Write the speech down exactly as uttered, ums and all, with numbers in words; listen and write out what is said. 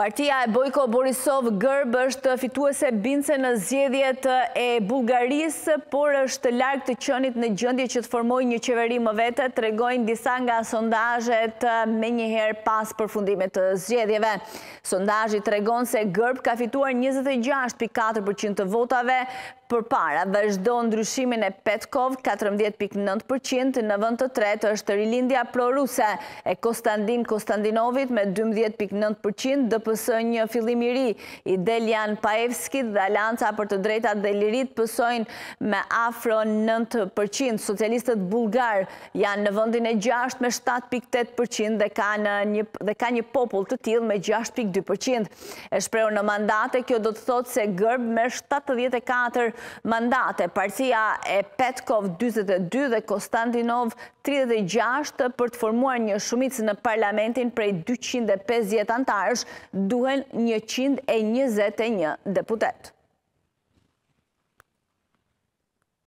Partia e Bojko Borisov-Gërb është fituese bindëse në zgjedhjet e Bullgarisë, por është larg të qenit në gjendje që të formojë një qeveri më vete, tregojnë disa nga sondazhet menjëherë pas përfundimit të zgjedhjeve. Sondazhi tregon se Gërb ka fituar njëzet e gjashtë pikë katër përqind të votave, përpara vazhdo ndryshimin e Petkov katërmbëdhjetë pikë nëntë përqind, në vend të tretë është rilindja proruse e Konstantin Konstantinovit me dymbëdhjetë pikë nëntë përqind, D P S një fillim i ri i Deljan Paevskit dhe Alanca për të drejtat dhe lirit pësojnë me afro nëntë përqind. Socialistët bullgar janë në vendin e gjashtë me shtatë pikë tetë përqind dhe ka një dhe ka një popull të tillë me gjashtë pikë dy përqind. E shprehur në mandate, kjo do të thotë se Gërb me shtatëdhjetë e katër mandate, partia e Petkov dyzet e dy dhe Konstantinov tridhjetë e gjashtë, për të formuar një shumicë në parlamentin prej dyqind e pesëdhjetë antarësh, duhen njëqind e njëzet e një deputet.